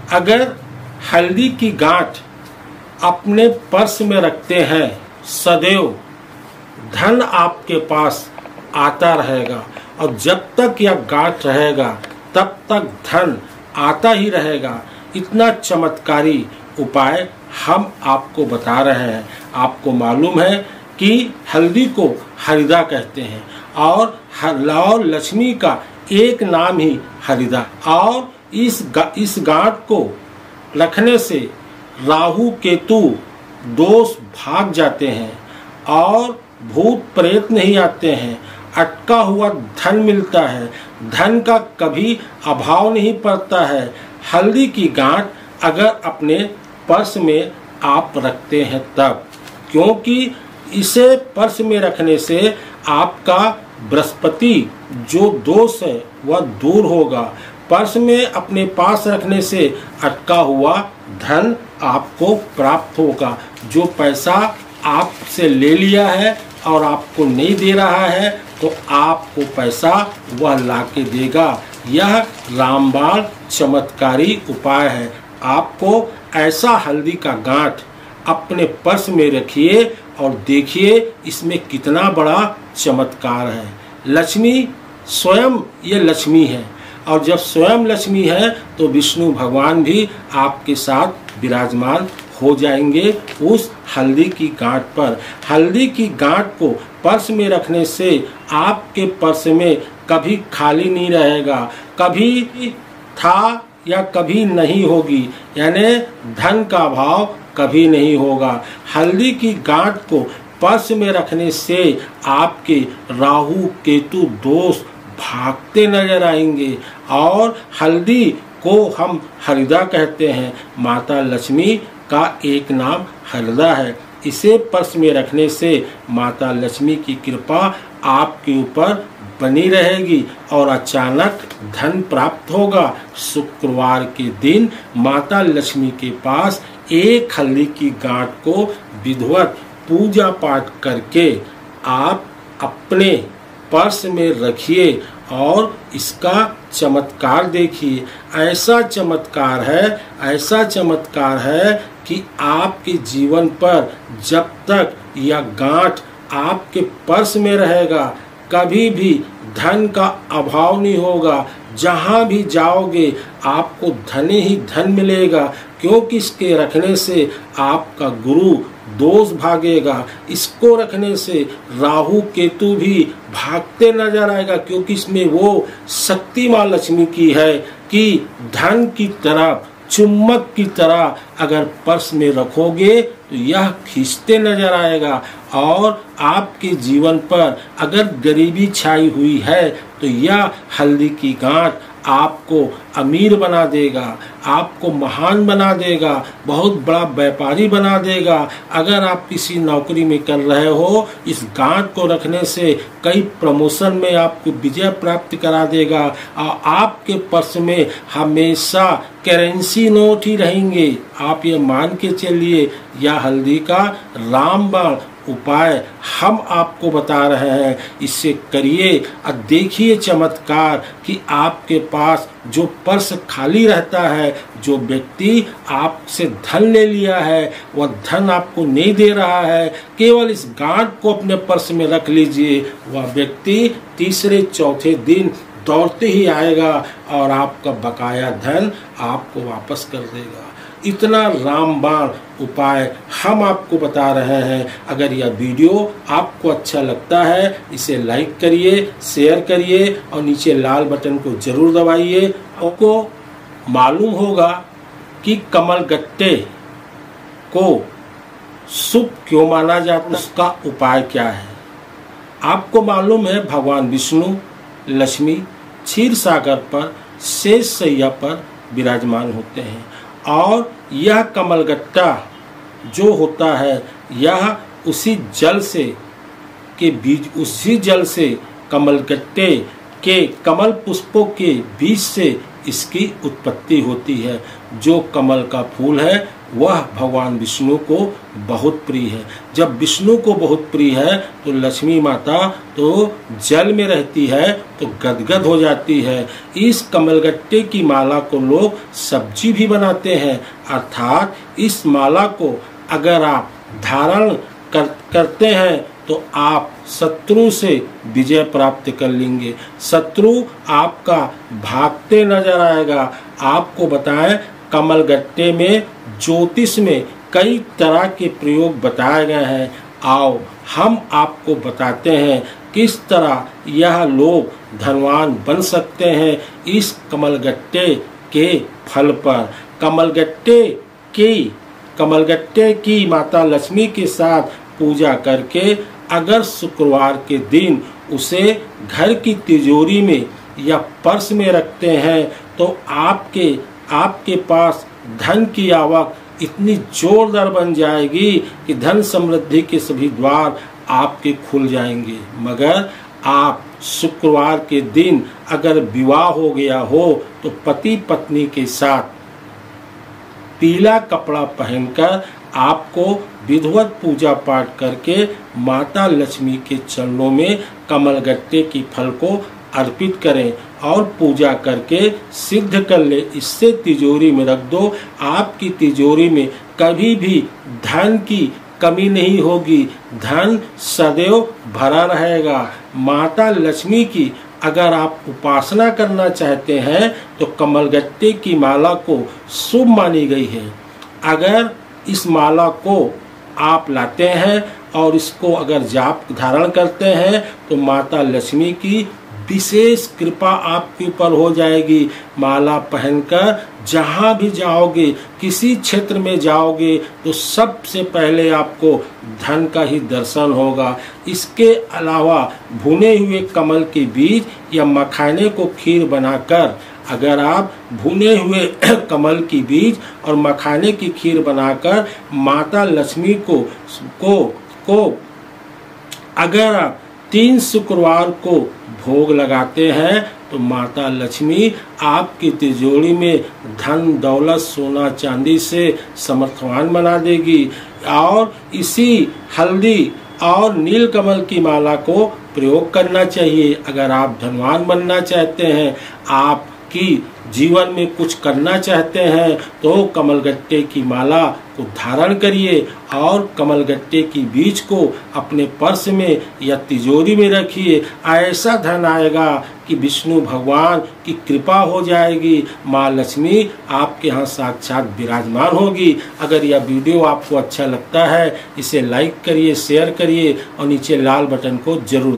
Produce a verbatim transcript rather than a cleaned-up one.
अगर हल्दी की गांठ अपने पर्स में रखते हैं, सदैव धन आपके पास आता रहेगा, और जब तक यह गांठ रहेगा तब तक धन आता ही रहेगा। इतना चमत्कारी उपाय हम आपको बता रहे हैं। आपको मालूम है कि हल्दी को हरिदा कहते हैं, और लाओ लक्ष्मी का एक नाम ही हरिदा, और इस गा, इस गांठ को रखने से राहु केतु दोष भाग जाते हैं, और भूत प्रेत नहीं आते हैं, अटका हुआ धन मिलता है, धन का कभी अभाव नहीं पड़ता है। हल्दी की गांठ अगर अपने पर्स में आप रखते हैं तब, क्योंकि इसे पर्स में रखने से आपका बृहस्पति जो दोष है वह दूर होगा। पर्स में अपने पास रखने से अटका हुआ धन आपको प्राप्त होगा। जो पैसा आपसे ले लिया है और आपको नहीं दे रहा है, तो आपको पैसा वह लाके देगा। यह रामबाण चमत्कारी उपाय है। आपको ऐसा हल्दी का गांठ अपने पर्स में रखिए और देखिए इसमें कितना बड़ा चमत्कार है। लक्ष्मी स्वयं ये लक्ष्मी है, और जब स्वयं लक्ष्मी है तो विष्णु भगवान भी आपके साथ विराजमान हो जाएंगे उस हल्दी की गांठ पर। हल्दी की गांठ को पर्स में रखने से आपके पर्स में कभी खाली नहीं रहेगा, कभी था या कभी नहीं होगी, यानी धन का अभाव कभी नहीं होगा। हल्दी की गांठ को पर्स में रखने से आपके राहु केतु दोष भागते नजर आएंगे, और हल्दी को हम हरिदा कहते हैं। माता लक्ष्मी का एक नाम हरिदा है। इसे पर्स में रखने से माता लक्ष्मी की कृपा आपके ऊपर बनी रहेगी और अचानक धन प्राप्त होगा। शुक्रवार के दिन माता लक्ष्मी के पास एक हल्दी की गांठ को विधिवत पूजा पाठ करके आप अपने पर्स में रखिए और इसका चमत्कार देखिए। ऐसा चमत्कार है, ऐसा चमत्कार है कि आपके जीवन पर जब तक यह गांठ आपके पर्स में रहेगा कभी भी धन का अभाव नहीं होगा। जहाँ भी जाओगे आपको धन ही धन मिलेगा, क्योंकि इसके रखने से आपका गुरु दोष भागेगा। इसको रखने से राहु केतु भी भागते नजर आएगा, क्योंकि इसमें वो शक्ति माँ लक्ष्मी की है कि धन की तरफ चुम्बक की तरह अगर पर्स में रखोगे तो यह खींचते नजर आएगा। और आपके जीवन पर अगर गरीबी छाई हुई है तो यह हल्दी की गांठ आपको अमीर बना देगा, आपको महान बना देगा, बहुत बड़ा व्यापारी बना देगा। अगर आप किसी नौकरी में कर रहे हो, इस गांठ को रखने से कई प्रमोशन में आपको विजय प्राप्त करा देगा, और आपके पर्स में हमेशा करेंसी नोट ही रहेंगे। आप ये मान के चलिए, यह हल्दी का रामबाण उपाय हम आपको बता रहे हैं। इससे करिए और देखिए चमत्कार कि आपके पास जो पर्स खाली रहता है, जो व्यक्ति आपसे धन ले लिया है वह धन आपको नहीं दे रहा है, केवल इस गांठ को अपने पर्स में रख लीजिए। वह व्यक्ति तीसरे चौथे दिन दौड़ते ही आएगा और आपका बकाया धन आपको वापस कर देगा। इतना रामबाण उपाय हम आपको बता रहे हैं। अगर यह वीडियो आपको अच्छा लगता है इसे लाइक करिए, शेयर करिए और नीचे लाल बटन को जरूर दबाइए। आपको मालूम होगा कि कमल गट्टे को शुभ क्यों माना जाता है, उसका उपाय क्या है। आपको मालूम है भगवान विष्णु लक्ष्मी क्षीर सागर पर शेष शैया पर विराजमान होते हैं, और यह कमलगट्टा जो होता है यह उसी जल से के बीज उसी जल से कमलगट्टे के कमल पुष्पों के बीज से इसकी उत्पत्ति होती है। जो कमल का फूल है वह भगवान विष्णु को बहुत प्रिय है। जब विष्णु को बहुत प्रिय है तो लक्ष्मी माता तो जल में रहती है तो गदगद हो जाती है। इस कमलगट्टे की माला को लोग सब्जी भी बनाते हैं, अर्थात इस माला को अगर आप धारण कर, करते हैं तो आप शत्रु से विजय प्राप्त कर लेंगे। शत्रु आपका भागते नजर आएगा। आपको बताएं, कमलगट्टे में ज्योतिष में कई तरह के प्रयोग बताए गए हैं। आओ हम आपको बताते हैं किस तरह यह लोग धनवान बन सकते हैं इस कमलगट्टे के फल पर। कमलगट्टे की कमलगट्टे की माता लक्ष्मी के साथ पूजा करके अगर शुक्रवार के दिन उसे घर की तिजोरी में या पर्स में रखते हैं तो आपके आपके पास धन की आवक इतनी जोरदार बन जाएगी कि धन समृद्धि के सभी द्वार आपके खुल जाएंगे। मगर आप शुक्रवार के दिन अगर विवाह हो गया हो तो पति पत्नी के साथ पीला कपड़ा पहनकर आपको विधिवत पूजा पाठ करके माता लक्ष्मी के चरणों में कमलगट्टे की फल को अर्पित करें और पूजा करके सिद्ध कर ले। इससे तिजोरी में रख दो। आपकी तिजोरी में कभी भी धन की कमी नहीं होगी, धन सदैव भरा रहेगा। माता लक्ष्मी की अगर आप उपासना करना चाहते हैं तो कमलगट्टे की माला को शुभ मानी गई है। अगर इस माला को आप लाते हैं और इसको अगर जाप धारण करते हैं तो माता लक्ष्मी की विशेष कृपा आपके ऊपर हो जाएगी। माला पहनकर जहाँ भी जाओगे, किसी क्षेत्र में जाओगे तो सबसे पहले आपको धन का ही दर्शन होगा। इसके अलावा भुने हुए कमल के बीज या मखाने को खीर बनाकर अगर आप भुने हुए कमल की बीज और मखाने की खीर बनाकर माता लक्ष्मी को को को अगर आप तीन शुक्रवार को भोग लगाते हैं तो माता लक्ष्मी आपकी तिजोरी में धन दौलत सोना चांदी से समर्थवान बना देगी। और इसी हल्दी और नीलकमल की माला को प्रयोग करना चाहिए। अगर आप धनवान बनना चाहते हैं, आप कि जीवन में कुछ करना चाहते हैं तो कमलगट्टे की माला को धारण करिए और कमलगट्टे की बीज को अपने पर्स में या तिजोरी में रखिए। ऐसा धन आएगा कि विष्णु भगवान की कृपा हो जाएगी, माँ लक्ष्मी आपके यहाँ साक्षात विराजमान होगी। अगर यह वीडियो आपको अच्छा लगता है इसे लाइक करिए, शेयर करिए और नीचे लाल बटन को जरूर